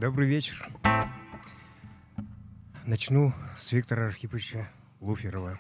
Добрый вечер. Начну с Виктора Архиповича Луферова.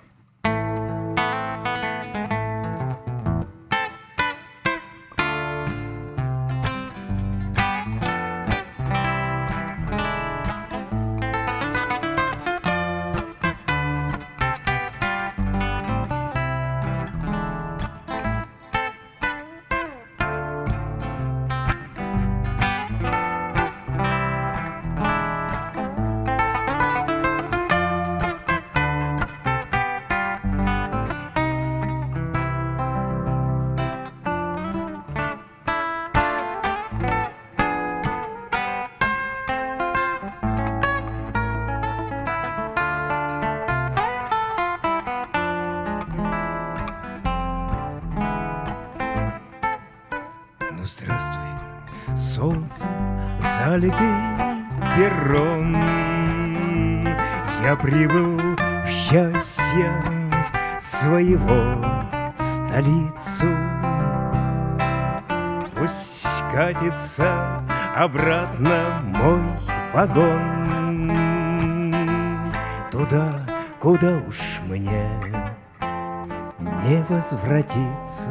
Здравствуй, солнце, залитый перрон. Я прибыл в счастье своего столицу. Пусть катится обратно мой вагон туда, куда уж мне не возвратиться.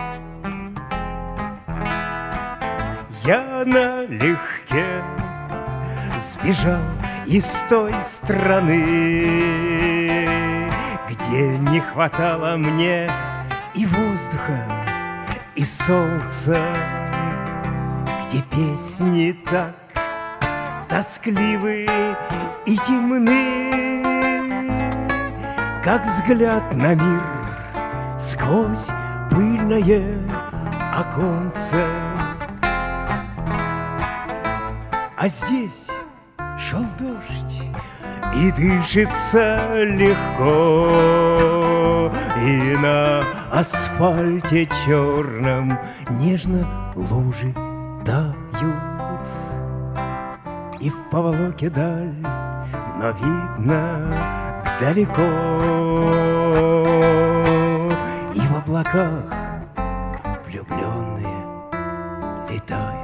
Я налегке сбежал из той страны, где не хватало мне и воздуха, и солнца, где песни так тоскливы и темны, как взгляд на мир сквозь пыльное оконце. А здесь шел дождь, и дышится легко, и на асфальте черном нежно лужи тают, и в поволоке даль, но видно далеко, и в облаках влюбленные летают.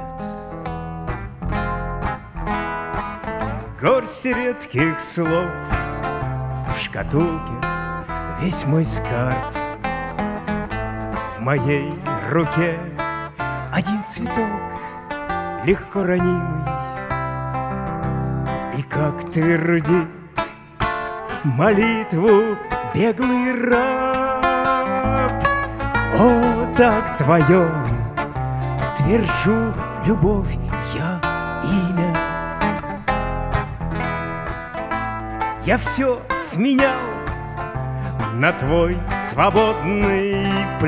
Горсть редких слов в шкатулке, весь мой скарб. В моей руке один цветок, легко ранимый, и как твердит молитву беглый раб. О, так твоем твержу, любовь, я имя. Я все сменял на твой свободный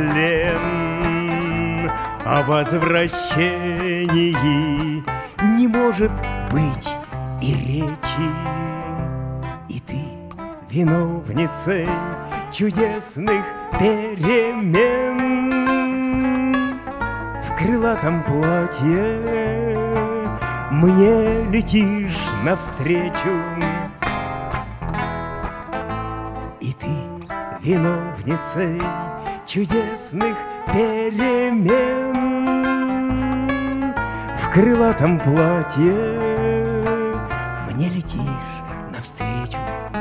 плен. О возвращении не может быть и речи. И ты виновницей чудесных перемен. В крылатом платье мне летишь навстречу. Виновницей чудесных перемен. В крылатом платье мне летишь навстречу.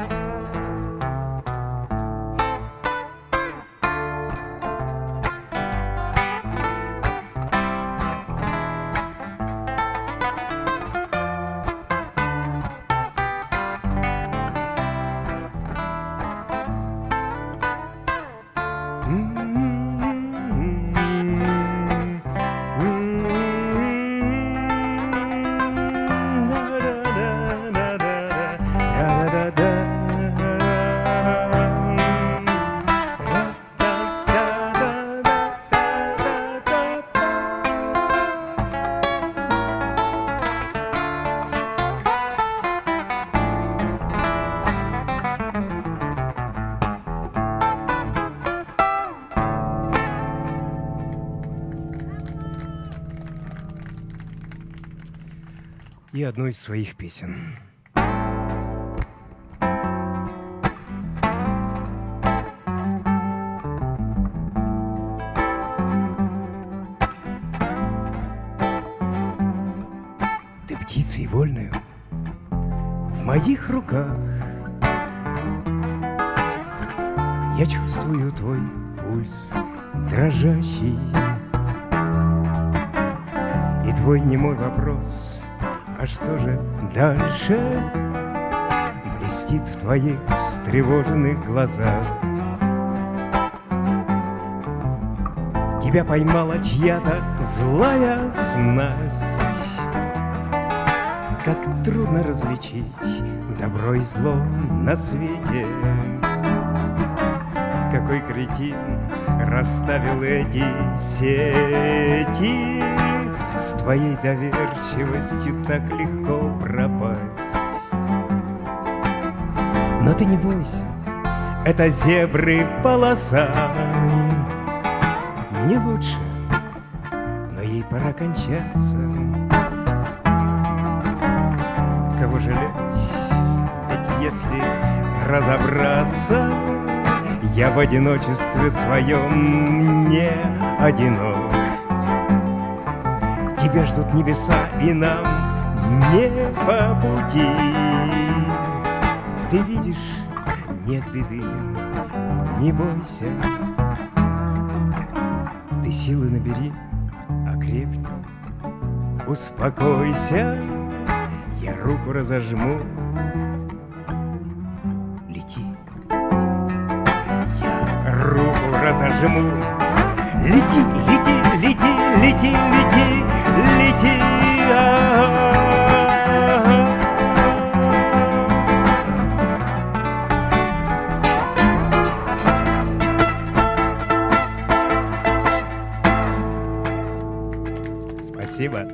И одну из своих песен. птицей вольную в моих руках. Я чувствую твой пульс дрожащий и твой немой вопрос: а что же дальше? Блестит в твоих встревоженных глазах. Тебя поймала чья-то злая снасть. Как трудно различить добро и зло на свете. Какой кретин расставил эти сети. С твоей доверчивостью так легко пропасть. Но ты не бойся, это зебры полоса. Не лучше, но ей пора кончаться. Кого жалеть? Ведь если разобраться, я в одиночестве своем не одинок. Тебя ждут небеса, и нам не по пути. Ты видишь, нет беды, не бойся. Ты силы набери, окрепни, успокойся. Я руку разожму, лети. Я руку разожму, лети, лети, лети, лети, лети, лети. Спасибо.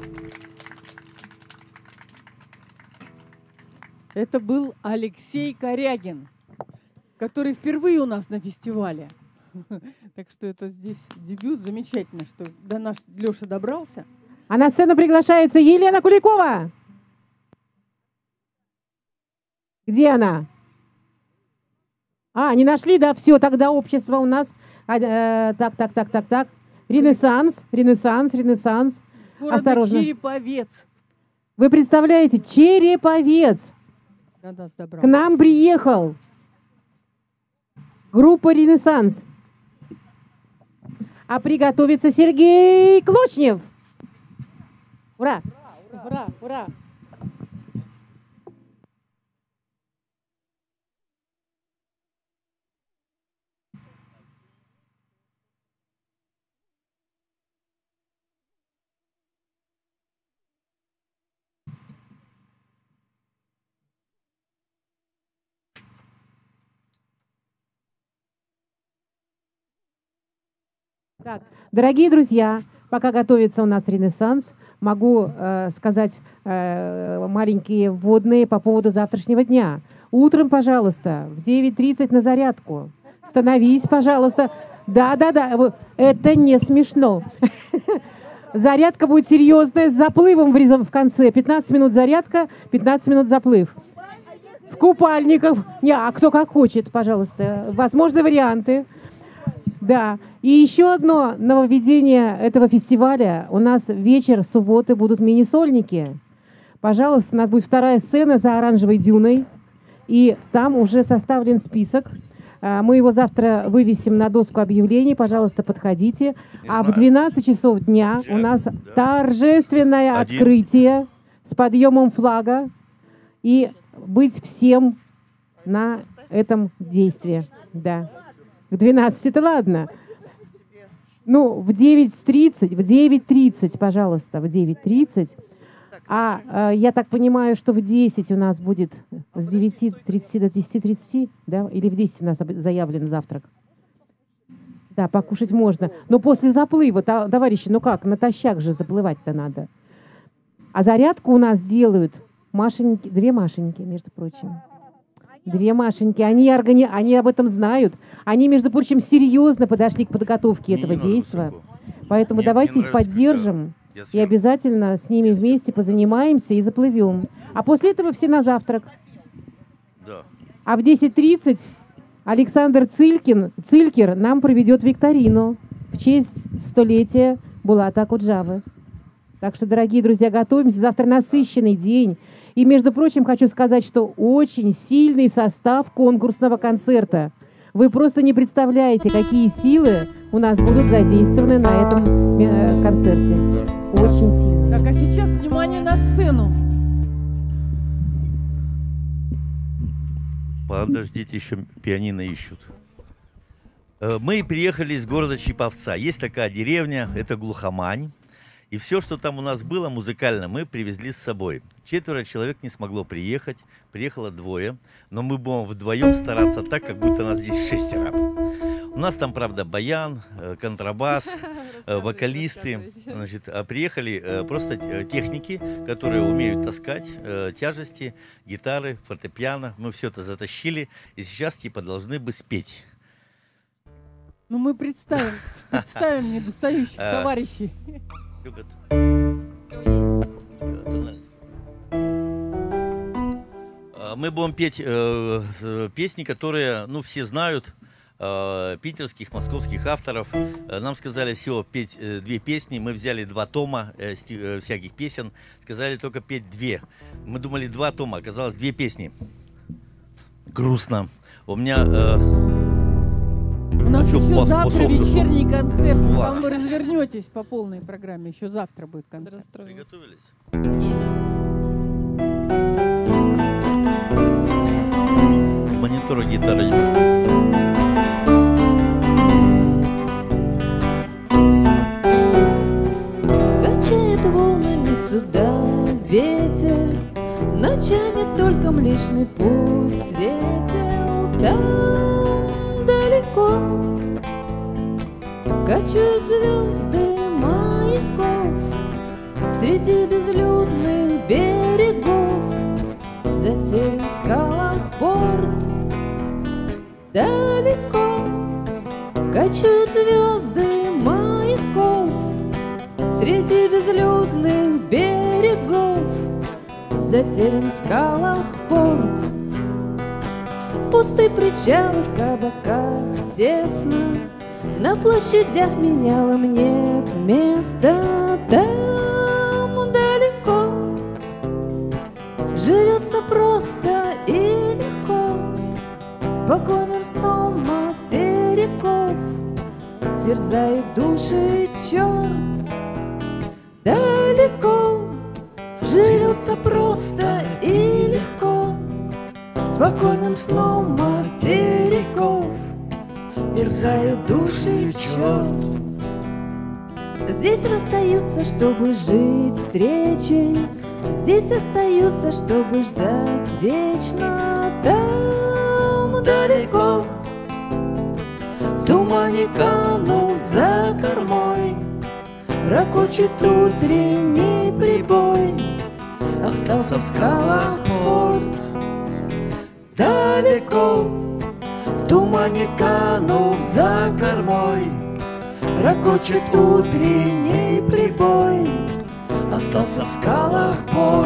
Это был Алексей Корягин, который впервые у нас на фестивале. Так что это здесь дебют. Замечательно, что до нас Леша добрался. А на сцену приглашается Елена Куликова. Где она? А, не нашли, да? Все, тогда общество у нас. Так. Ренессанс. Города Осторожно. Череповец. Вы представляете, Череповец. До нас К добрался. нам приехал группа «Ренессанс». А приготовится Сергей Клочнев. Ура! Ура! Ура! Так, дорогие друзья, пока готовится у нас «Ренессанс», могу сказать маленькие вводные по поводу завтрашнего дня. Утром, пожалуйста, в 9:30 на зарядку. Становись, пожалуйста. Да, это не смешно. Зарядка будет серьезная, с заплывом в конце. 15 минут зарядка, 15 минут заплыв. В купальниках. А кто как хочет, пожалуйста. Возможны варианты. Да. И еще одно нововведение этого фестиваля. У нас вечер субботы будут мини-сольники. Пожалуйста, у нас будет вторая сцена за оранжевой дюной. И там уже составлен список. Мы его завтра вывесим на доску объявлений. Пожалуйста, подходите. А в 12 часов дня у нас торжественное открытие с подъемом флага. И быть всем на этом действии. Да. К 12-то ладно. Ну, в 9:30, пожалуйста, в 9:30. Я так понимаю, что в 10 у нас будет с 9:30 до 10:30, да? Или в 10 у нас заявлен завтрак? Да, покушать можно. Но после заплыва, товарищи, ну как, натощак же заплывать-то надо. А зарядку у нас делают Машеньки, 2 Машеньки, между прочим. 2 Машеньки, они об этом знают. Они, между прочим, серьезно подошли к подготовке этого действия. Поэтому давайте их поддержим и обязательно с ними вместе позанимаемся и заплывем. А после этого все на завтрак. А в 10:30 Александр Цилькер нам проведет викторину в честь 100-летия Булата Акуджавы. Так что, дорогие друзья, готовимся. Завтра насыщенный день. И, между прочим, хочу сказать, что очень сильный состав конкурсного концерта. Вы просто не представляете, какие силы у нас будут задействованы на этом концерте. Очень сильно. Так, а сейчас внимание на сцену. Подождите, еще пианино ищут. Мы приехали из города Чиповца. Есть такая деревня, это Глухомань. И все, что там у нас было музыкально, мы привезли с собой. 4 человек не смогло приехать, приехало 2, но мы будем вдвоем стараться так, как будто нас здесь 6. У нас там, правда, баян, контрабас, вокалисты. Значит, приехали просто техники, которые умеют таскать тяжести, гитары, фортепиано. Мы все это затащили и сейчас типа должны бы спеть. Ну мы представим недостающих товарищей. Мы будем петь песни, которые, ну, все знают, питерских, московских авторов. Нам сказали всего петь 2 песни. Мы взяли 2 тома всяких песен. Сказали только петь 2. Мы думали 2 тома, оказалось 2 песни. Грустно. У меня... У нас еще еще завтра софту вечерний концерт. Ну, Там ладно. вы развернетесь по полной программе. Еще завтра будет концерт. Приготовились? Монитор гитары немножко. Качает волнами суда ветер, ночами только Млечный Путь светил. Там далеко качают звезды маяков среди безлюдных берегов. Затерян в скалах порт. Далеко качают звезды маяков среди безлюдных берегов. Затерян в скалах порт. Пустые причалы в кабаках тесно, на площадях менялом нет места. Там далеко живется просто и легко, спокойным сном материков терзает души черт. Далеко живется просто и легко, спокойным сном материков терзает души черт. Здесь расстаются, чтобы жить встречей, здесь остаются, чтобы ждать вечно. Там далеко в тумане канув за кормой ракочет утренний прибой. Остался в скалах порт. Далеко в тумане канув за кормой ракочет утренний прибой. Остался в скалах порт.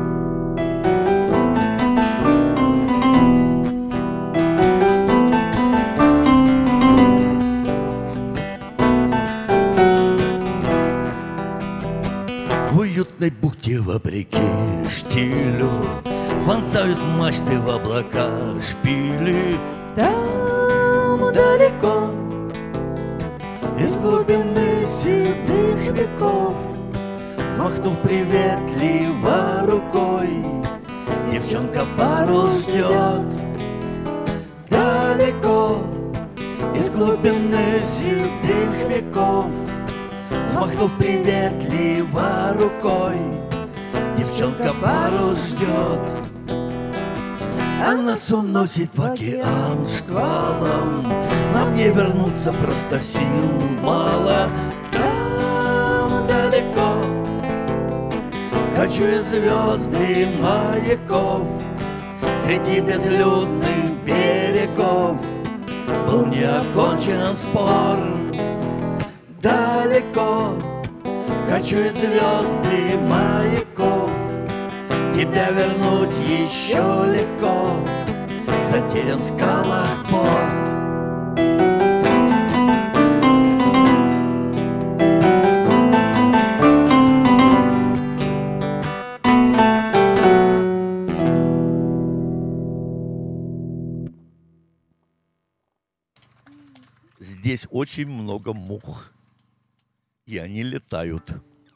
В уютной бухте вопреки штилю вонзают мачты в облака шпили. Там далеко Из глубины седых веков, взмахнув приветливо рукой, девчонка парус ждет. Далеко из глубины седых веков, взмахнув приветливо рукой, девчонка парус ждет. А нас уносит в океан шквалом, нам не вернуться, просто сил мало. Там далеко качают звезды маяков среди безлюдных берегов. Был не окончен спор. Далеко качают звезды маяков, тебя вернуть еще легко, затерян в скалах порт. Здесь очень много мух, и они летают.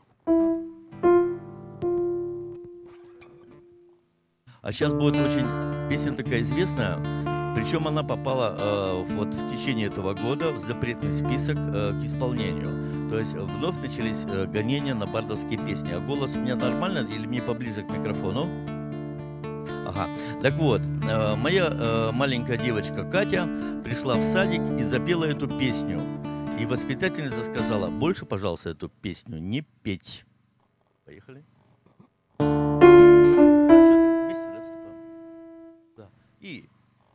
А сейчас будет очень песня такая известная, причем она попала вот в течение этого года в запретный список к исполнению. То есть вновь начались гонения на бардовские песни. А голос у меня нормально или мне поближе к микрофону? Ага. Так вот, моя маленькая девочка Катя пришла в садик и запела эту песню. И воспитательница сказала: больше, пожалуйста, эту песню не петь. Поехали. И...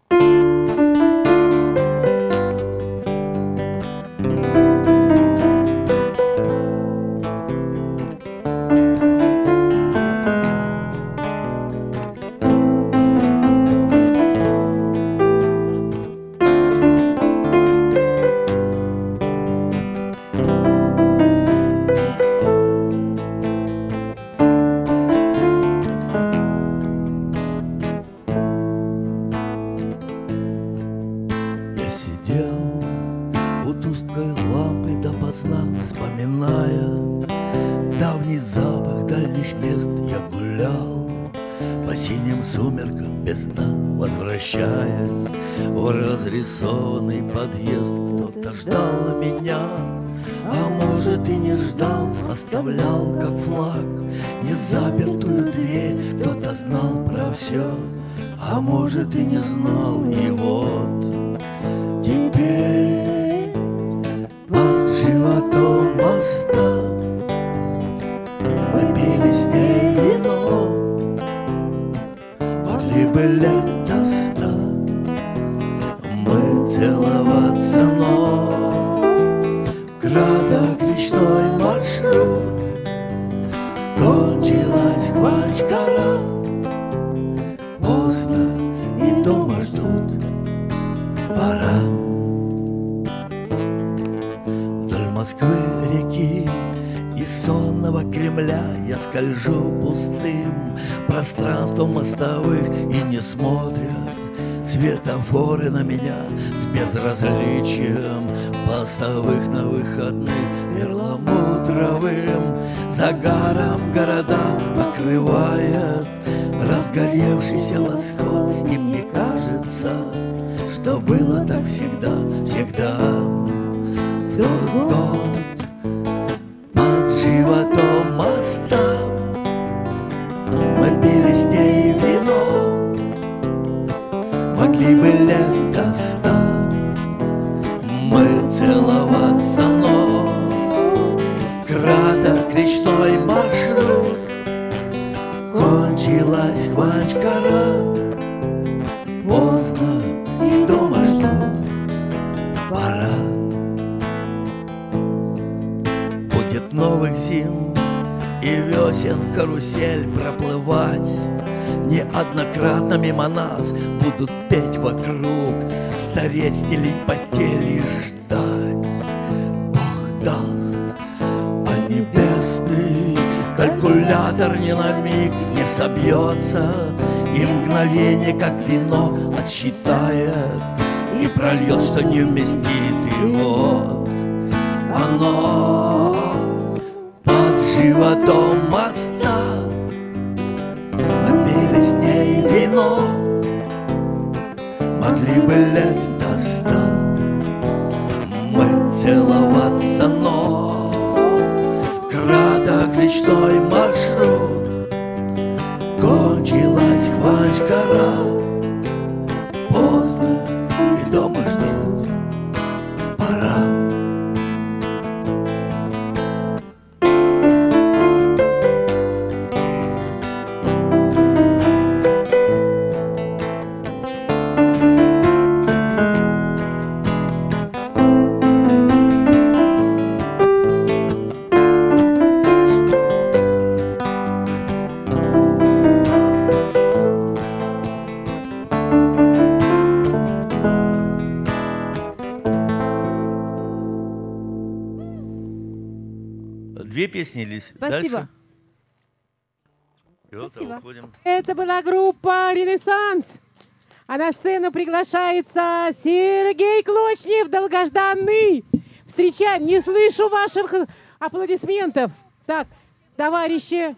Вспоминая давний запах дальних мест, я гулял по синим сумеркам без дна, возвращаясь в разрисованный подъезд. Кто-то ждал меня, а может и не ждал, оставлял как флаг незапертую дверь. Кто-то знал про все, а может и не знал. И вот теперь под животом моста мы пили с ней вино, могли бы лет до 100 мы целоваться, но краток речной маршрут, кончилась Хванчкара, поздно и дома ждут, пора. Москвы, реки и сонного Кремля я скольжу пустым пространством мостовых, и не смотрят светофоры на меня с безразличием постовых на выходных. Перламутровым загаром города покрывает разгоревшийся восход, и мне кажется, что было так всегда, всегда. В тот год под животом моста мы пили с ней вино, могли бы лет до 100 мы целоваться, но краток речной маршрут, кончилась Хванчкара, поздно и дома ждут, пора. Новых зим и весен карусель проплывать, неоднократно мимо нас будут петь вокруг, стареть, стелить постели и ждать. Бог даст, а небесный калькулятор ни на миг не собьется, и мгновение, как вино, отсчитает и прольет, что не вместит. И вот оно животом моста мы пили с ней вино, могли бы лет до 100 мы целоваться, но краток речной маршрут, кончилась Хванчкара, поздно и дома ждут, пора. Две песни или Спасибо. дальше? Всё, Спасибо. уходим. Это была группа «Ренессанс». А на сцену приглашается Сергей Клочнев, долгожданный. Встречаем. Не слышу ваших аплодисментов. Так, товарищи.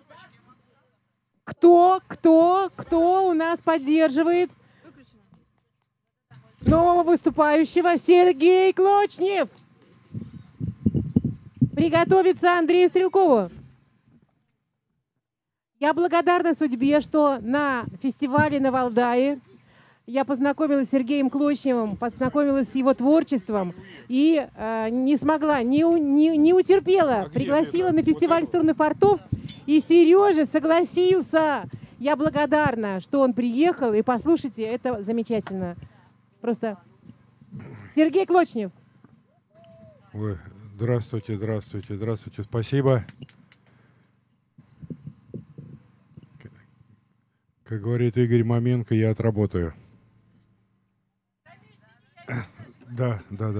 Кто у нас поддерживает нового выступающего? Сергей Клочнев. Приготовиться Андрею Стрелкову. Я благодарна судьбе, что на фестивале на Валдае я познакомилась с Сергеем Клочневым, познакомилась с его творчеством и не смогла, не утерпела, пригласила на фестиваль «Струны фортов», и Сережа согласился. Я благодарна, что он приехал, и послушайте, это замечательно. Просто Сергей Клочнев. Ой, здравствуйте, здравствуйте, здравствуйте, спасибо. Как говорит Игорь Маменко, я отработаю. Да.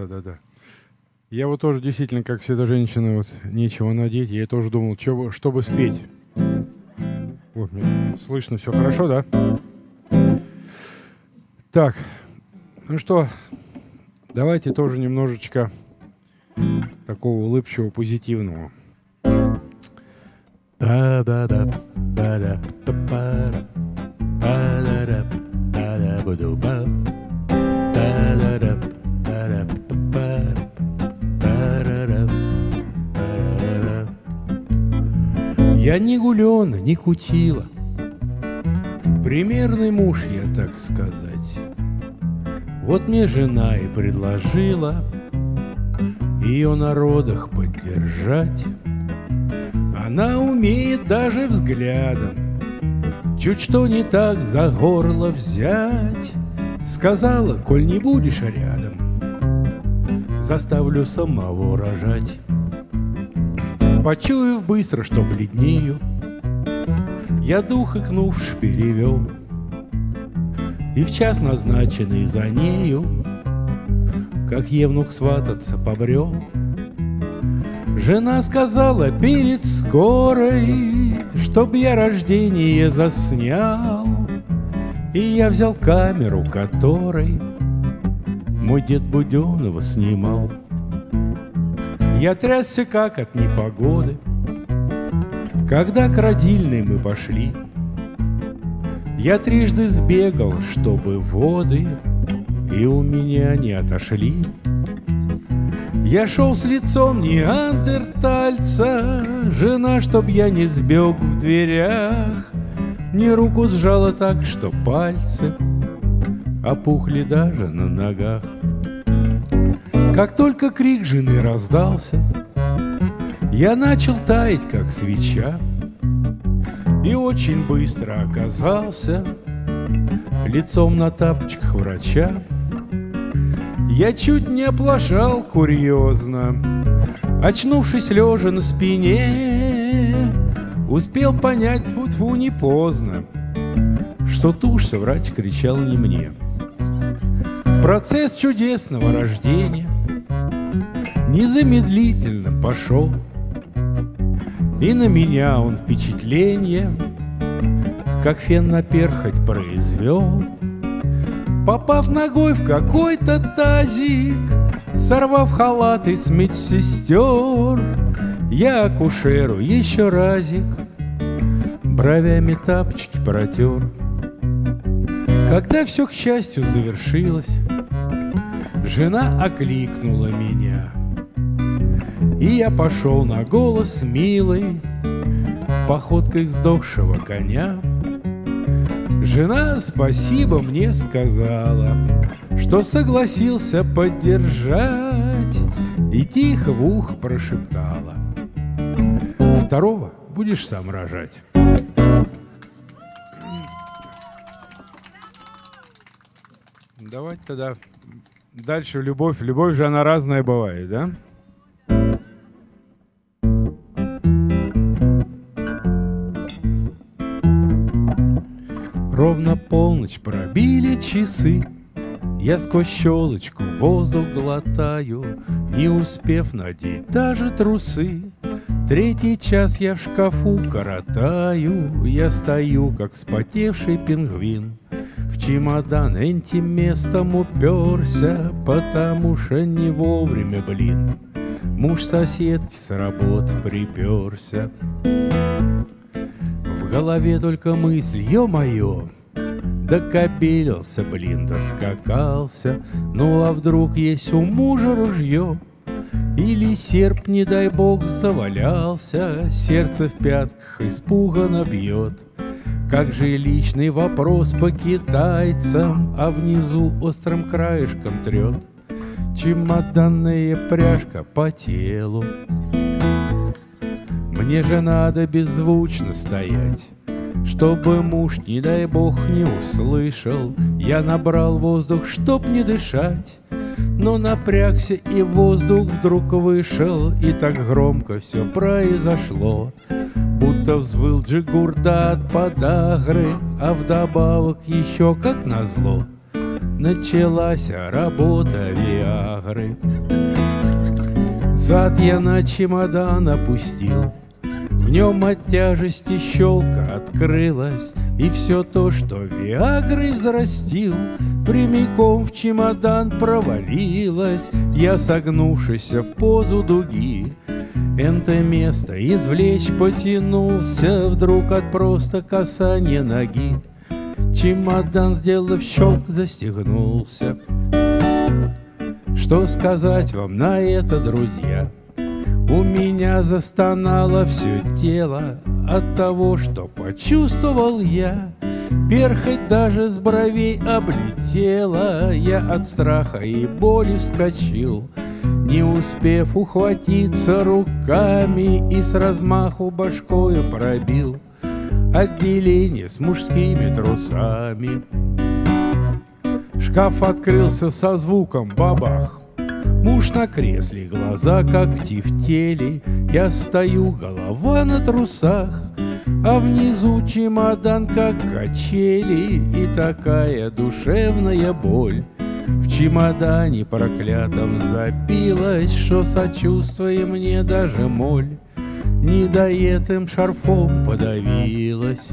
Я вот тоже действительно, как всегда, женщина, вот нечего надеть. Я тоже думал, чтобы спеть. Вот, мне слышно все хорошо, да? Так, ну что, давайте тоже немножечко такого улыбчивого, позитивного. Я не гулёна, не кутила, примерный муж, я так сказать. Вот мне жена и предложила ее на родах поддержать. Она умеет даже взглядом чуть что не так за горло взять. Сказала, коль не будешь рядом, заставлю самого рожать. Почуяв быстро, что бледнею, я дух икнувши перевел, и в час назначенный за нею, как евнух свататься побрел. Жена сказала перед скорой, чтоб я рождение заснял, и я взял камеру, которой мой дед Буденова снимал. Я трясся как от непогоды, когда к родильной мы пошли. Я трижды сбегал, чтобы воды и у меня не отошли. Я шел с лицом неандертальца, жена, чтоб я не сбег в дверях, мне руку сжала так, что пальцы опухли даже на ногах. Как только крик жены раздался, я начал таять, как свеча, и очень быстро оказался лицом на тапочках врача. Я чуть не оплошал курьезно, очнувшись лежа на спине, успел понять, тьфу-тьфу, не поздно, что тушься врач кричал не мне. Процесс чудесного рождения незамедлительно пошел, и на меня он впечатление, как фен на перхоть, произвел. Попав ногой в какой-то тазик, сорвав халаты с медсестер, я акушеру еще разик бровями тапочки протер. Когда все, к счастью, завершилось, жена окликнула меня, и я пошел на голос милый, походкой сдохшего коня. Жена спасибо мне сказала, что согласился поддержать, и тихо в ухо прошептала: второго будешь сам рожать. Давайте тогда дальше любовь. Любовь же она разная бывает, да? Ровно полночь пробили часы, я сквозь щелочку воздух глотаю, не успев надеть даже трусы. Третий час я в шкафу коротаю, я стою, как вспотевший пингвин, В чемодан этим местом уперся, потому что не вовремя, блин, муж соседки с работы приперся. В голове только мысль, ё-моё, докобелился, блин, доскакался. Ну а вдруг есть у мужа ружье? Или серп, не дай бог, завалялся, сердце в пятках испуганно бьет. Как же личный вопрос по китайцам, а внизу острым краешком трет чемоданная пряжка по телу. Мне же надо беззвучно стоять, чтобы муж, не дай бог, не услышал. Я набрал воздух, чтоб не дышать, но напрягся, и воздух вдруг вышел. И так громко все произошло, будто взвыл Джигурда от подагры, а вдобавок еще, как назло, началась работа Виагры. Зад я на чемодан опустил, в нем от тяжести щелка открылась, и все то, что Виагрой взрастил, прямиком в чемодан провалилось. Я, согнувшись в позу дуги, это место извлечь потянулся, вдруг от просто касания ноги чемодан, сделав щелк, застегнулся. Что сказать вам на это, друзья? У меня застонало все тело от того, что почувствовал я. Перхоть даже с бровей облетела. Я от страха и боли вскочил, не успев ухватиться руками, и с размаху башкою пробил отделение с мужскими трусами. Шкаф открылся со звуком бабах. Муж на кресле, глаза когти в теле. Я стою, голова на трусах, а внизу чемодан, как качели. И такая душевная боль в чемодане проклятом забилась, что сочувствие мне даже моль недоетым шарфом подавилась.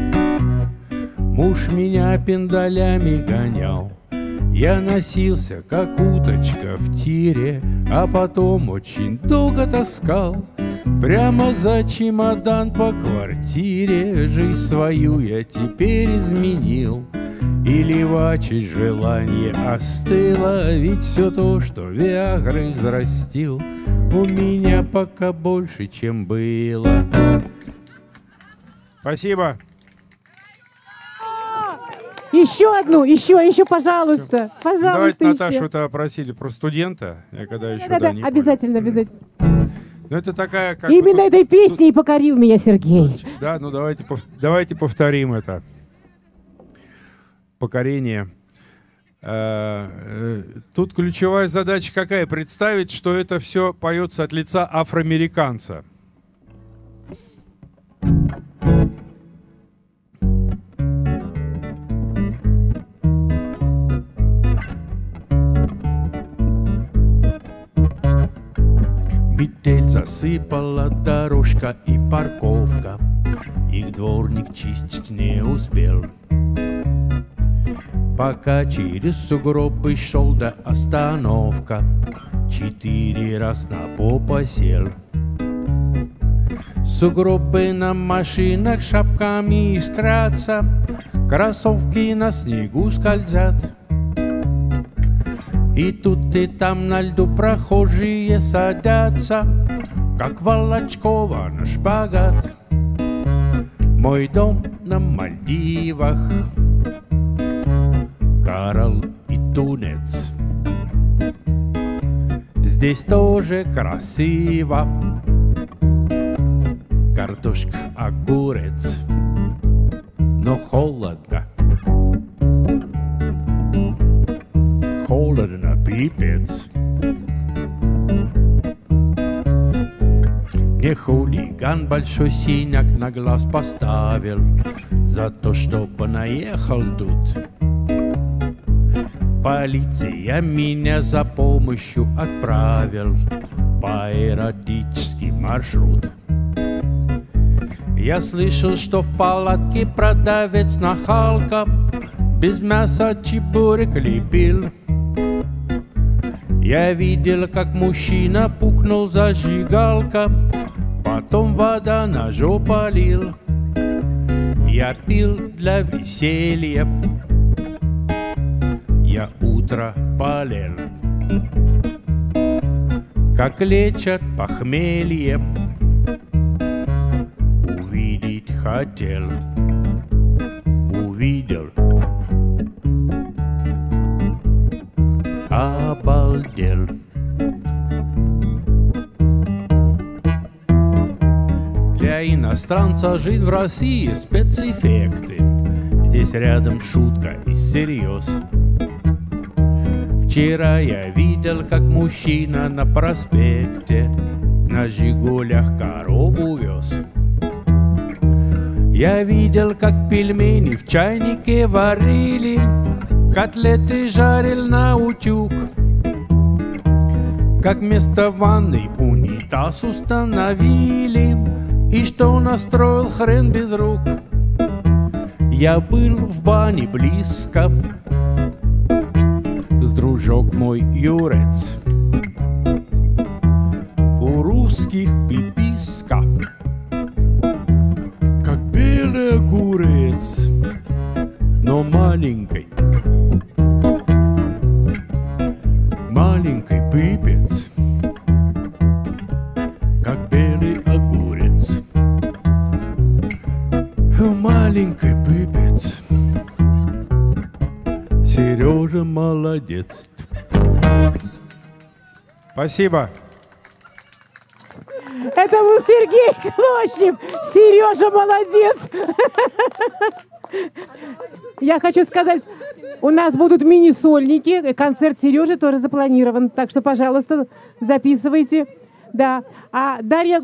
Муж меня пендалями гонял, я носился, как уточка в тире, а потом очень долго таскал прямо за чемодан по квартире. Жизнь свою я теперь изменил, и левачить желание остыло, ведь все то, что Виагрой взрастил, у меня пока больше, чем было. Спасибо. Еще одну, еще, пожалуйста. Пожалуйста, Давайте еще. Наташу-то опросили про студента. Я когда еще Да, не обязательно, понял. обязательно. Ну это такая, как Именно бы, этой песней покорил меня Сергей. Да, ну давайте повторим это. Покорение. Тут ключевая задача какая? Представить, что это все поется от лица афроамериканца. Метель засыпала дорожка и парковка, их дворник чистить не успел. Пока через сугробы шел до остановка, 4 раз на попа сел. Сугробы на машинах шапками искрятся, кроссовки на снегу скользят. И тут и там на льду прохожие садятся, как Волочкова на шпагат. Мой дом на Мальдивах, коралл и тунец. Здесь тоже красиво, картошка, огурец, но холодно. Холодно, пипец. Мне хулиган большой синяк на глаз поставил за то, чтобы наехал тут. Полиция меня за помощью отправил по эротический маршрут. Я слышал, что в палатке продавец нахалка без мяса чебурек лепил. Я видел, как мужчина пукнул зажигалка, потом вода на жопу лил. Я пил для веселья, я утро болел. Как лечат похмелье, увидеть хотел, увидел, обалдел. Для иностранца жить в России спецэффекты. Здесь рядом шутка и серьез. Вчера я видел, как мужчина на проспекте на «Жигулях» корову вез. Я видел, как пельмени в чайнике варили, котлеты жарил на утюг, как вместо ванной унитаз установили, и что настроил хрен без рук. Я был в бане близко, с дружок мой Юрец. У русских пиписка, как белый огурец, но маленькой, маленький пипец, как белый огурец, маленький пипец. Сережа молодец. Спасибо. Это был Сергей Клочнев. Сережа молодец. Я хочу сказать, у нас будут мини-сольники. Концерт Сережи тоже запланирован. Так что, пожалуйста, записывайте. Да. А Дарья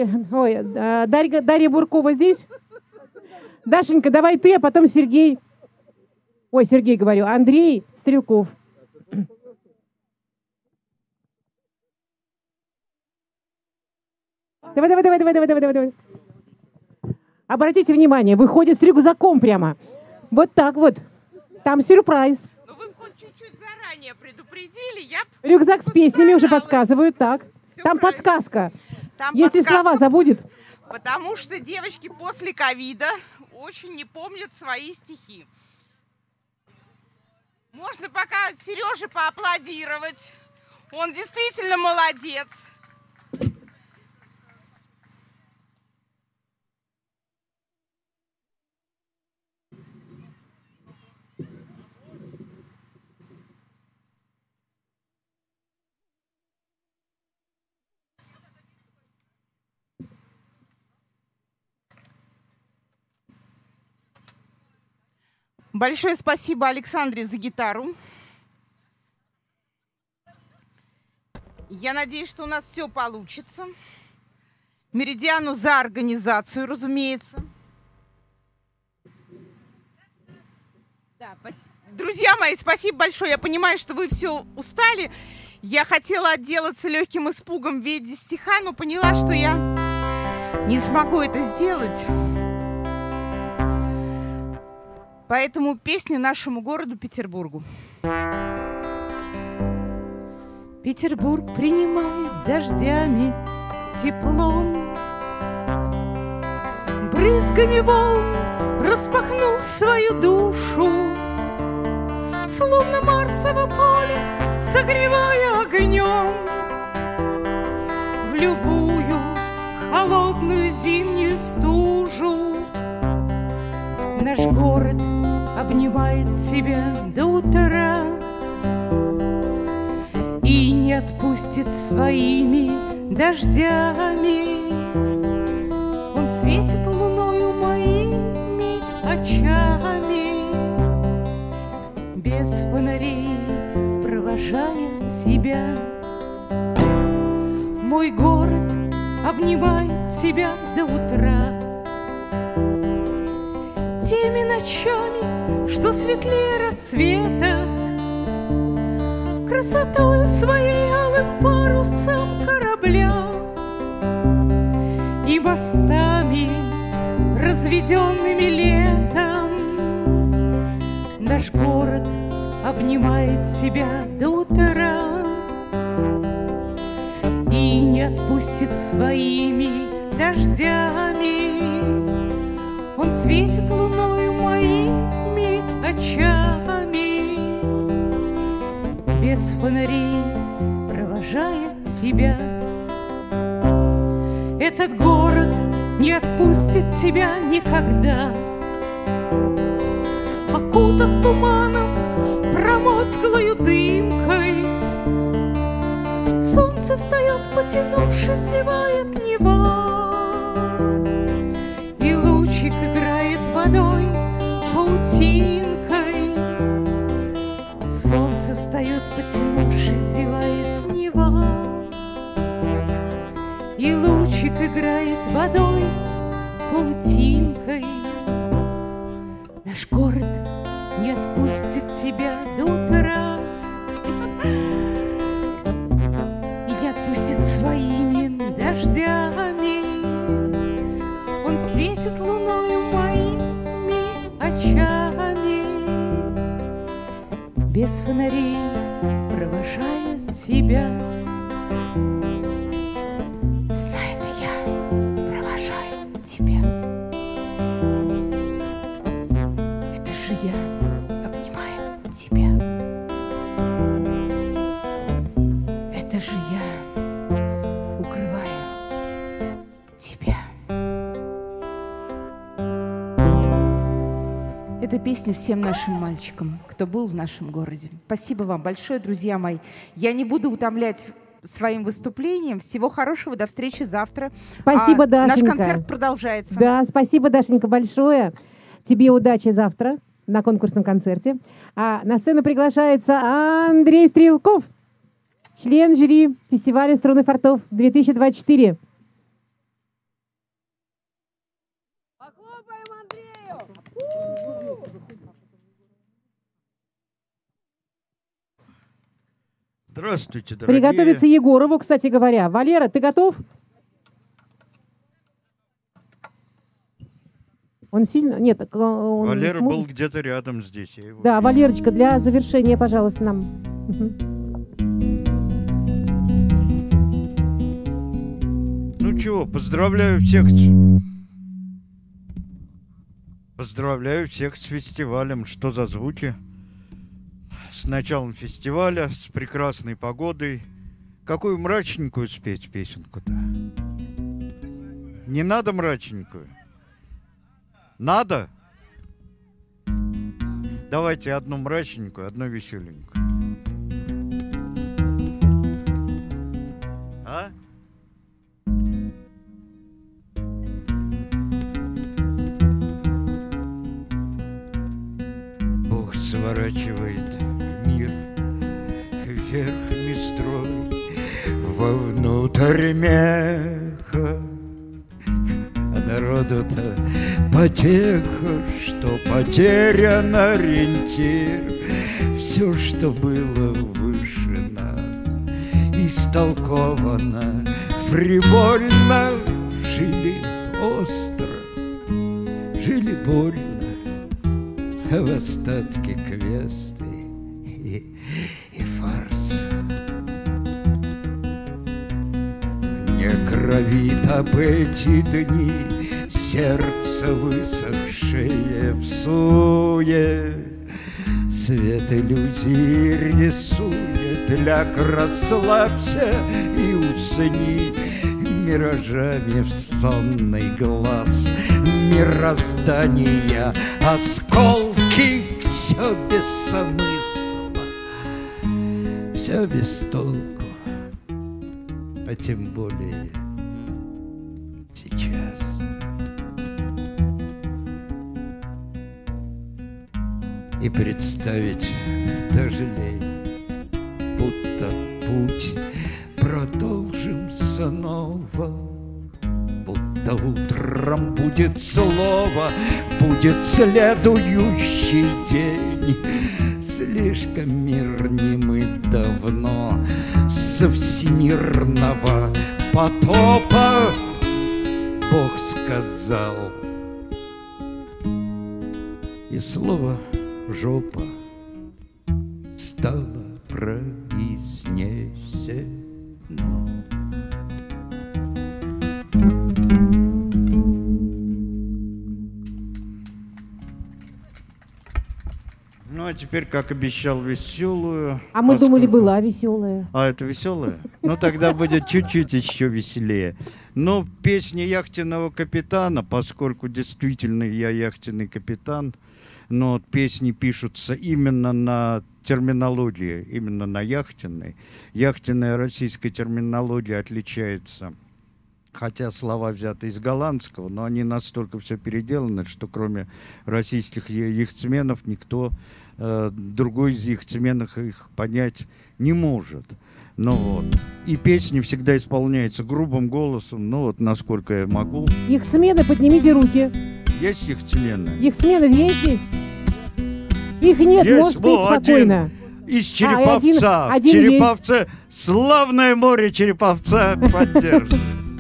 Буркова здесь? Дашенька, давай ты, а потом Сергей. Ой, Сергей, говорю. Андрей Стрелков. Давай. Обратите внимание, выходит с рюкзаком прямо. Вот так вот. Там сюрприз. Ну вы хоть чуть-чуть заранее предупредили, я... Рюкзак с песнями уже подсказывают. Так. Там правильно. Подсказка. Там если подсказка, слова забудет. Потому что девочки после ковида очень не помнят свои стихи. Можно пока Сереже поаплодировать. Он действительно молодец. Большое спасибо Александре за гитару. Я надеюсь, что у нас все получится. Меридиану за организацию, разумеется. Да, друзья мои, спасибо большое. Я понимаю, что вы все устали. Я хотела отделаться легким испугом в виде стиха, но поняла, что я не смогу это сделать. Поэтому песня нашему городу Петербургу. Петербург принимает дождями, теплом, брызгами волн распахнул свою душу, словно Марсово поле, согревая огнем. В любую холодную зимнюю стужу наш город обнимает тебя до утра и не отпустит своими дождями. Он светит луною моими очами, без фонарей провожает тебя. Мой город обнимает тебя до утра теми ночами, что светлее рассвета, красотою своей алым парусом корабля и мостами, разведенными летом Наш город обнимает тебя до утра и не отпустит своими дождями. Он светит луною моими очами, без фонарей провожает тебя. Этот город не отпустит тебя никогда, окутав туманом промозглою дымкой. Солнце встает, потянувшись, зевает Нева, и лучик играет водой паутинкой. Солнце встает, потянувшись, зевает Нева, и лучик играет водой паутинкой. Наш город не отпустит тебя до утра и не отпустит своими дождями. Он светит луною моими очами, без фонарей провожает тебя. Знает я, провожаю тебя. Это же я обнимаю тебя. Это же я укрываю тебя. Эта песня всем нашим мальчикам, кто был в нашем городе. Спасибо вам большое, друзья мои. Я не буду утомлять своим выступлением. Всего хорошего, до встречи завтра. Спасибо, Дашенька. Наш концерт продолжается. Да, спасибо, Дашенька, большое. Тебе удачи завтра на конкурсном концерте. А на сцену приглашается Андрей Стрелков, член жюри фестиваля «Струны фортов» 2024. Похлопаем Андрею! Здравствуйте, дорогие. Приготовиться Егорову, кстати говоря. Валера, ты готов? Он сильно... Нет, он Валера сможет? был где-то рядом здесь. Я его... Да, Валерочка, для завершения, пожалуйста, нам. Ну чего, поздравляю всех. Поздравляю всех с фестивалем. Что за звуки? С началом фестиваля, с прекрасной погодой. Какую мрачненькую спеть песенку-то? Не надо мрачненькую? Надо? Давайте одну мрачненькую, одну веселенькую. А? Бог сворачивает мир верхней строй вовнутрь меха, а народу-то потеха, что потерян ориентир. Все, что было выше нас, истолковано фривольно. Жили остро, жили больно, а в остатке квесты и фарс. Не кровит об эти дни сердце высохшее в суе. Свет иллюзий рисует ляг, расслабься и усни. Миражами в сонный глаз мироздания осколки. Все без смысла, все без толку, а тем более сейчас. И представить даже лень, будто путь продолжим снова, будто утром будет слово, будет следующий день. Слишком мир немы давно со всемирного потопа. Бог сказал, и слово жопа стала произнесено. Ну, а теперь, как обещал, веселую. А мы думали, была веселая. А, это веселая? Ну, тогда будет чуть-чуть еще веселее. Ну, песня яхтенного капитана, поскольку действительно я яхтенный капитан, но вот песни пишутся именно на терминологии, именно на яхтенной. Яхтенная российская терминология отличается, хотя слова взяты из голландского, но они настолько все переделаны, что кроме российских яхтсменов никто другой из яхтсменов их понять не может. Ну вот. И песни всегда исполняются грубым голосом, ну вот насколько я могу. Яхтсмены, поднимите руки. Есть яхтсмены? Яхтсмены есть здесь? Их нет, Есть, можешь петь спокойно. Из Череповца. Один Череповце, есть. Славное море Череповца поддержит.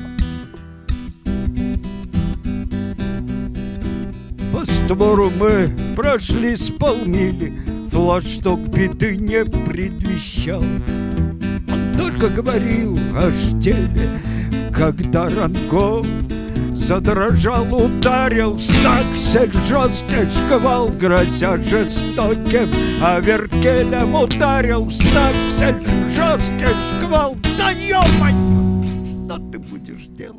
По створу мы прошли с полмили, флагшток беды не предвещал. Он только говорил о штиле, когда Ранков задрожал, ударил в стаксель жесткий шквал, грозя жестоким, а Веркелем ударил в стаксель жесткий шквал. Да ё-моё, что ты будешь делать?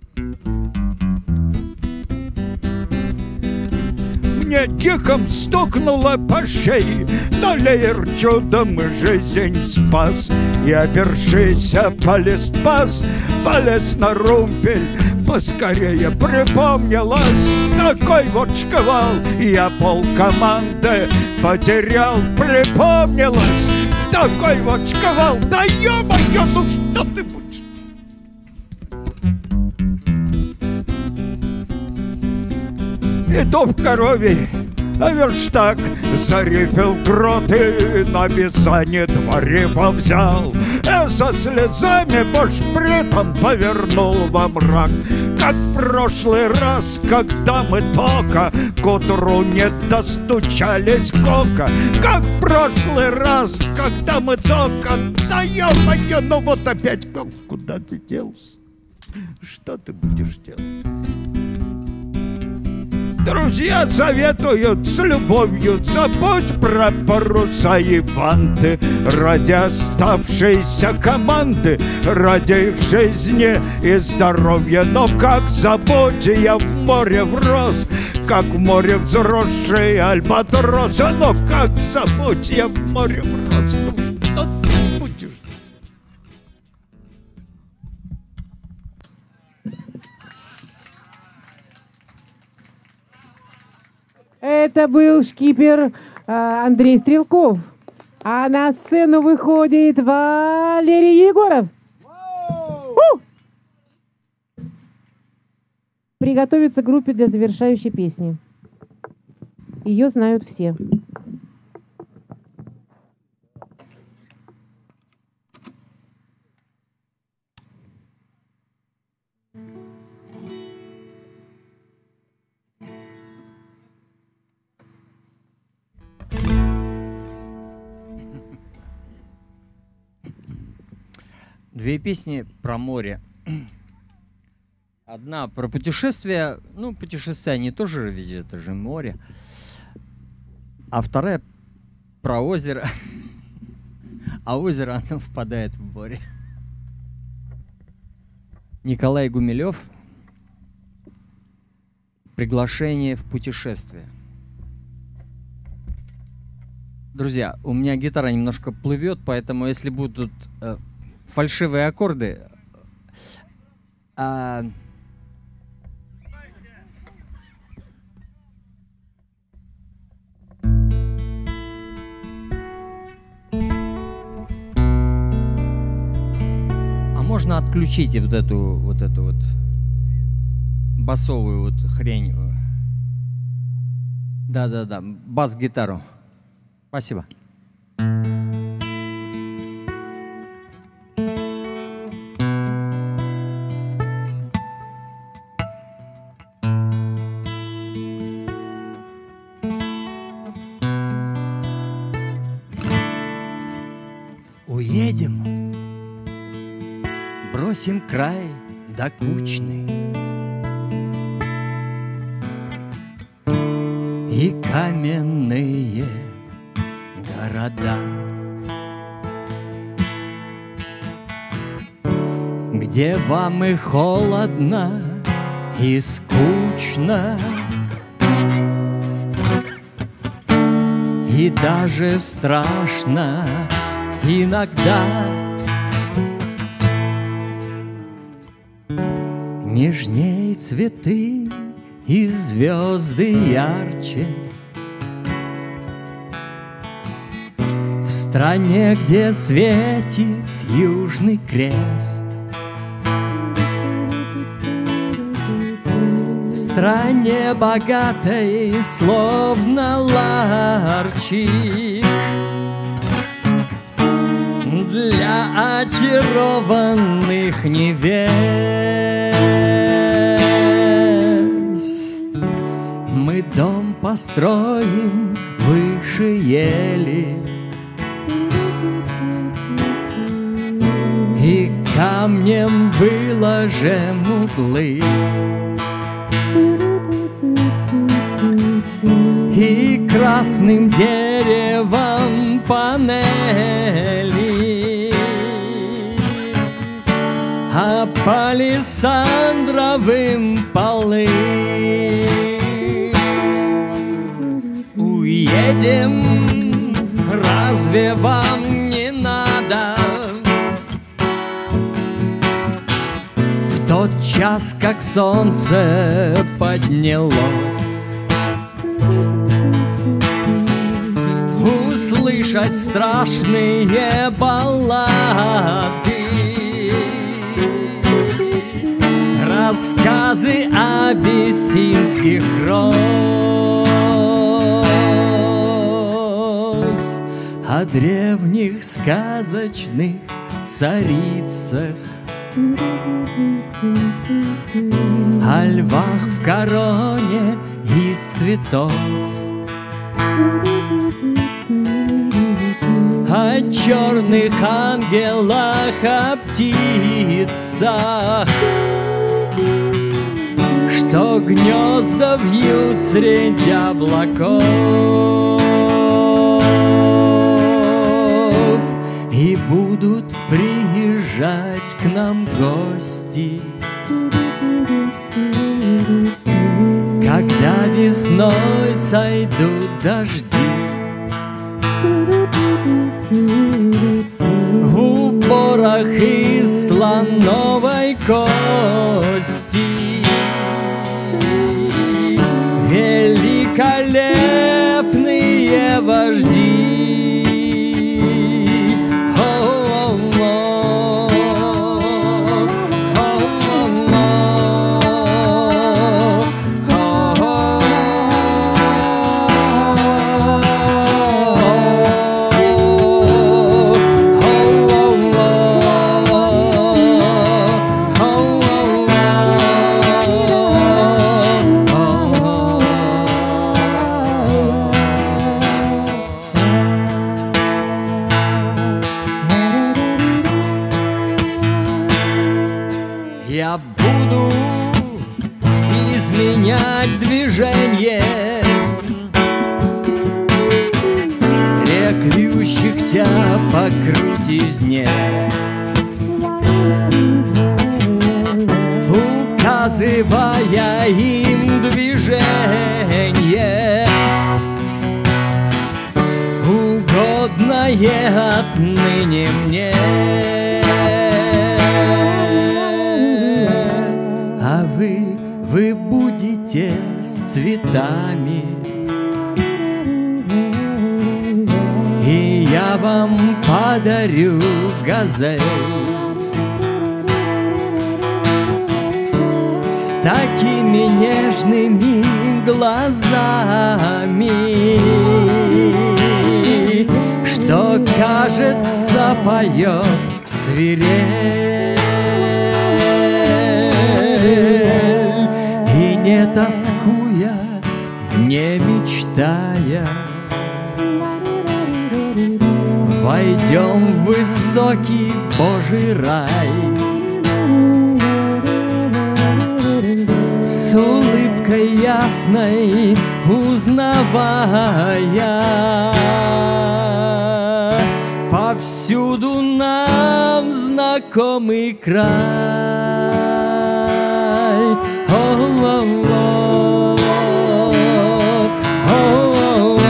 Мне диком стукнуло по шее, но Леер чудом жизнь спас. И, опершись полез на румпель, поскорее припомнилось, такой вот шквал, я полкоманды потерял, припомнилось, такой вот шквал, да ё-моё, ну что ты будешь? Иду в корове, а верштаг зарифил грот и на Бесане два рифа взял. Со слезами башпритом повернул во мрак, как в прошлый раз, когда мы только к утру не достучались кока. Как в прошлый раз, когда мы только... Да ё-моё, ну вот опять куда ты делся? Что ты будешь делать? Друзья советуют с любовью забудь про паруса и ванты ради оставшейся команды, ради их жизни и здоровья. Но как забудь, я в море врос, как в море взросший альбатрос. Но как забудь, я в море врос. Ну что ты будешь? Это был шкипер Андрей Стрелков. А на сцену выходит Валерий Егоров. Приготовиться к группе для завершающей песни. Ее знают все. Две песни про море. Одна про путешествия. Ну, путешествия они тоже видят, это же море. А вторая про озеро. А озеро, оно впадает в море. Николай Гумилев. Приглашение в путешествие. Друзья, у меня гитара немножко плывет, поэтому если будут фальшивые аккорды, можно отключите вот эту басовую вот хрень. Да, бас-гитару. Спасибо. Уедем, бросим край докучный и каменные города, где вам и холодно, и скучно, и даже страшно иногда. Нежней цветы и звезды ярче в стране, где светит Южный Крест, в стране богатой, словно ларчик, для очарованных невест. Мы дом построим выше ели и камнем выложим углы, и красным деревом панели, а палисандровым полы. Уедем, разве вам не надо? В тот час, как солнце поднялось, услышать страшные баллады, рассказы абиссинских роз, о древних сказочных царицах, о львах в короне из цветов, о черных ангелах, о птицах, что гнезда вьют среди облаков и будут приезжать к нам гости, когда весной сойдут дожди. В упорах из слоновой кости великолепные вожди. Я буду изменять движение рек, вьющихся по крутизне, указывая им движение, угодное отныне мне. А вы будете с цветами, и я вам подарю газель с такими нежными глазами, что, кажется, поет свирель. И не тоскуя, не мечтая, в войдем в высокий Божий рай. С улыбкой ясной узнавая повсюду нам знакомый край. О-о-о, о-о-о,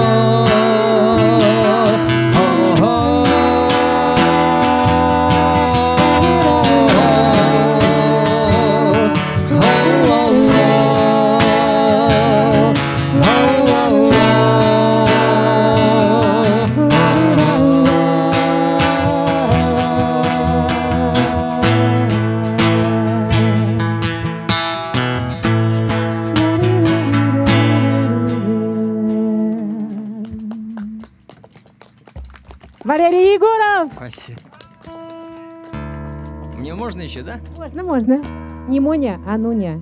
Валерий Егоров! Спасибо. Мне можно еще, да? Можно, можно. Не Моня, а Нуня.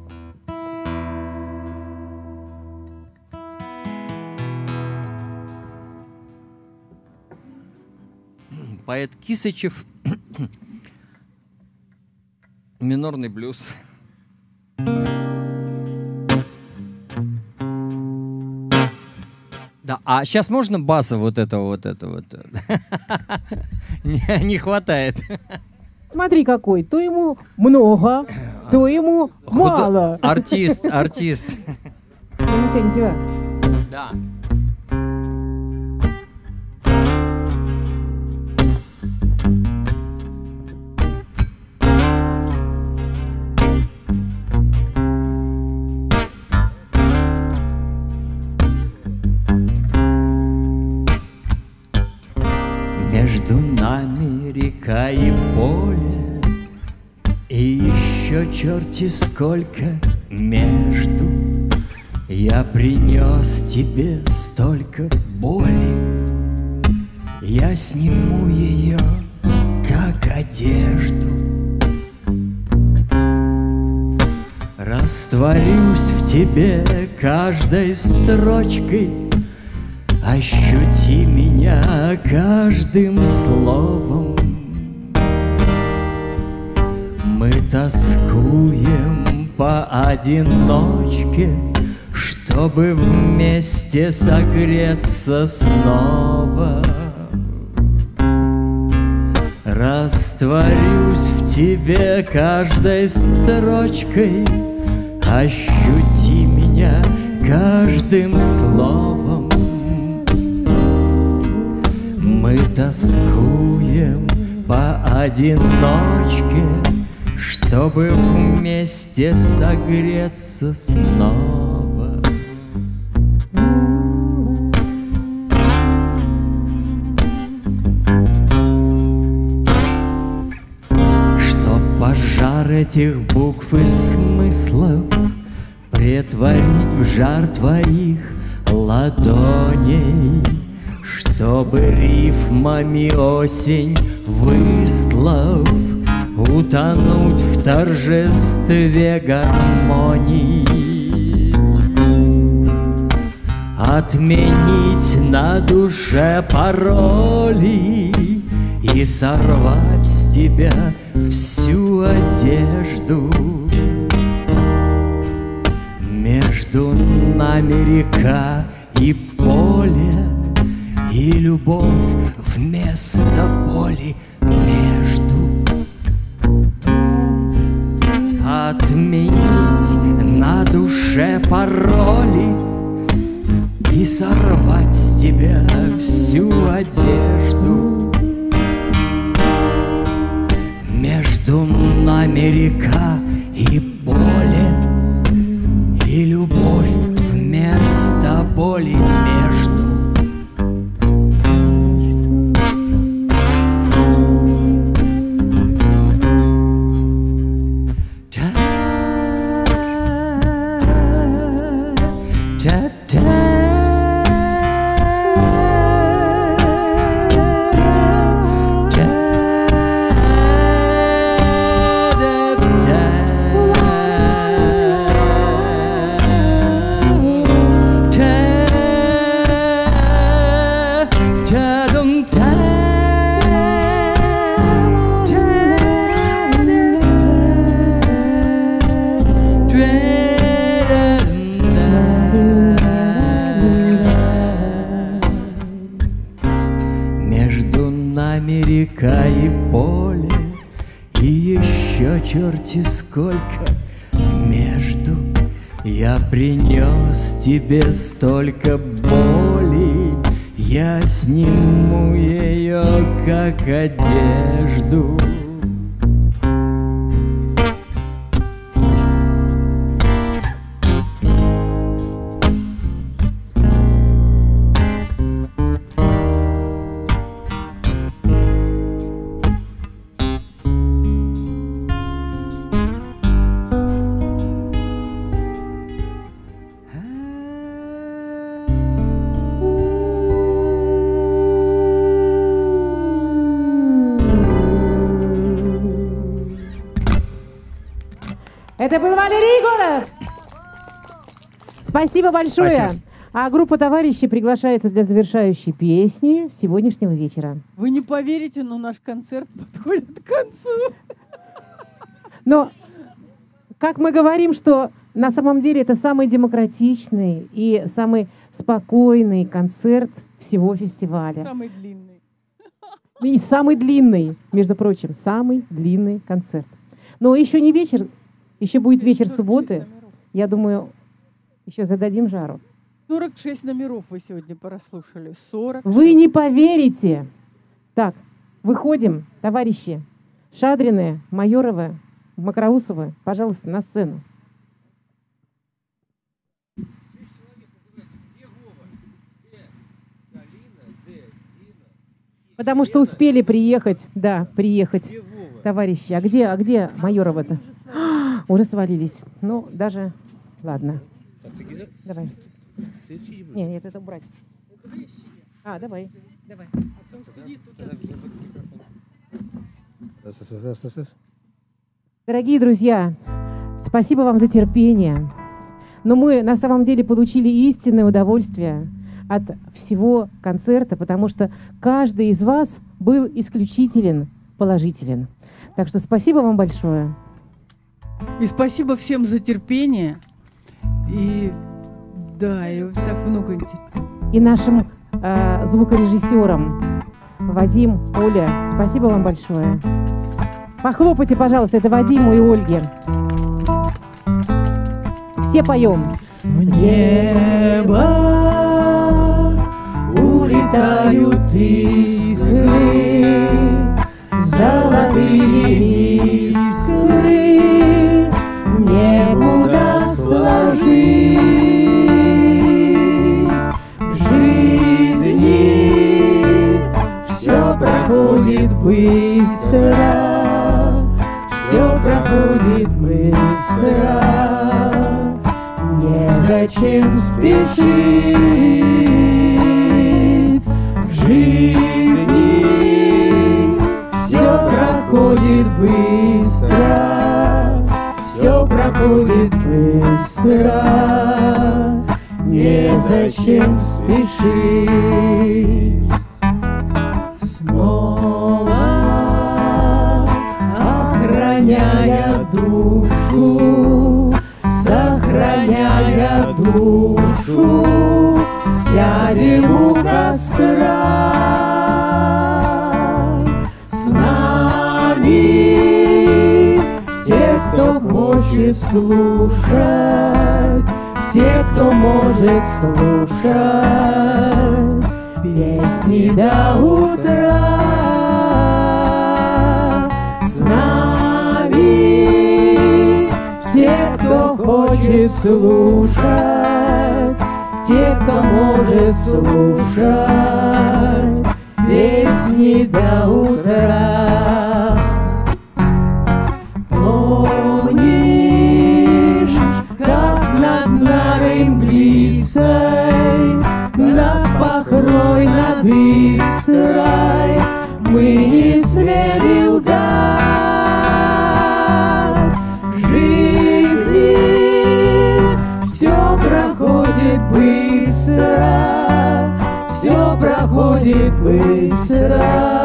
Поэт Кисычев. Минорный блюз. Да, а сейчас можно баса вот это вот? Не хватает. Смотри какой, то ему много, то ему мало. Артист. Ничего. Да. Между нами река и поле, и еще черти сколько между. Я принес тебе столько боли, я сниму ее, как одежду. Растворюсь в тебе каждой строчкой, ощути меня каждым словом. Мы тоскуем поодиночке, чтобы вместе согреться снова. Растворюсь в тебе каждой строчкой, ощути меня каждым словом. Мы тоскуем поодиночке, чтобы вместе согреться снова. Чтоб пожар этих букв и смыслов претворить в жар твоих ладоней, чтобы рифмами осень выслав, утонуть в торжестве гармонии, отменить на душе пароли и сорвать с тебя всю одежду. Между нами река и поле, и любовь вместо боли между. Отменить на душе пароли и сорвать с тебя всю одежду. Между нами река и поле, и любовь вместо боли между. нами река и поле, и еще черти сколько между. Я принес тебе столько боли, я сниму ее как одежду. Это был Валерий Егоров. Спасибо большое. Спасибо. А группа товарищей приглашается для завершающей песни сегодняшнего вечера. Вы не поверите, но наш концерт подходит к концу. Но, как мы говорим, что на самом деле это самый демократичный и самый спокойный концерт всего фестиваля. Самый длинный. И самый длинный, между прочим, самый длинный концерт. Но еще не вечер, еще будет вечер субботы. Я думаю, еще зададим жару. 46 номеров вы сегодня прослушали. 40. Вы не поверите. Так, выходим, товарищи. Шадрины, Майоровы, Макроусовы, пожалуйста, на сцену. Потому что успели приехать, да, приехать, товарищи. А где Майорова-то? Уже свалились. Ну, даже, ладно. Давай. Нет, это убрать. Давай. Дорогие друзья, спасибо вам за терпение. Но мы на самом деле получили истинное удовольствие от всего концерта, потому что каждый из вас был исключителен, положителен. Так что спасибо вам большое. И спасибо всем за терпение. И да, и так много интересного. И нашим звукорежиссерам Вадим, Оля, спасибо вам большое. Похлопайте, пожалуйста, это Вадиму и Ольге. Все поем. В небо улетают искры, золотые искры, некуда сложить. В жизни все проходит быстро, все проходит быстро. Незачем спешить. В жизни все проходит быстро, все проходит быстро. Незачем спешить. Снова охраняя душу, сохраняя душу, сядем у костра. С нами те, кто хочет слушать, те, кто может слушать песни до утра. С нами те, кто хочет слушать, те, кто может слушать песни до утра. Помнишь, как над Нарой Мглицей, над Пахрой, над Истрой мы не смели лгать. В жизни все проходит быстро, все проходит быстро.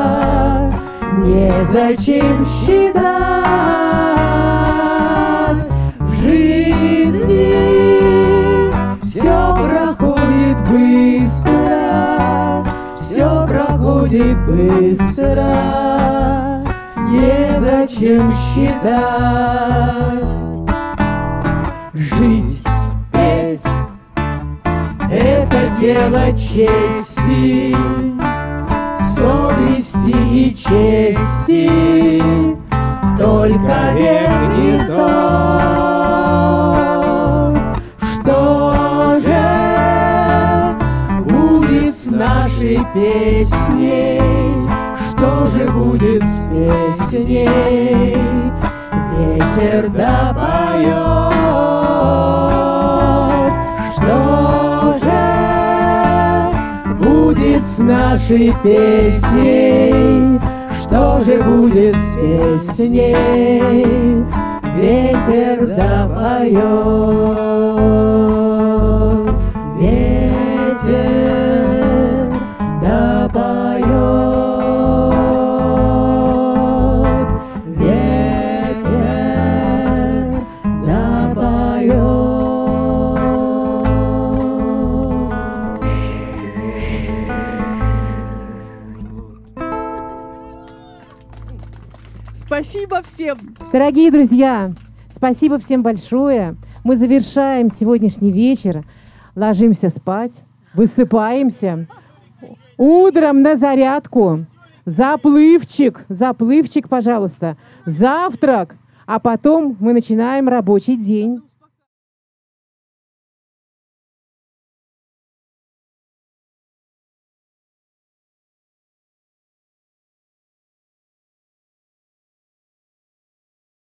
Незачем считать. В жизни все проходит быстро, все проходит проходит быстро, незачем считать. Жить, петь — это дело чести, совести и чести, только век не то. Что же будет с нашей песней? Что же будет с песней? Ветер допоет. Что же будет с нашей песней? Что же будет с песней? Ветер допоет. Ветер допоет. Ветер допоет. Спасибо всем. Дорогие друзья, спасибо всем большое. Мы завершаем сегодняшний вечер, ложимся спать, высыпаемся. Утром на зарядку, заплывчик, пожалуйста, завтрак, а потом мы начинаем рабочий день.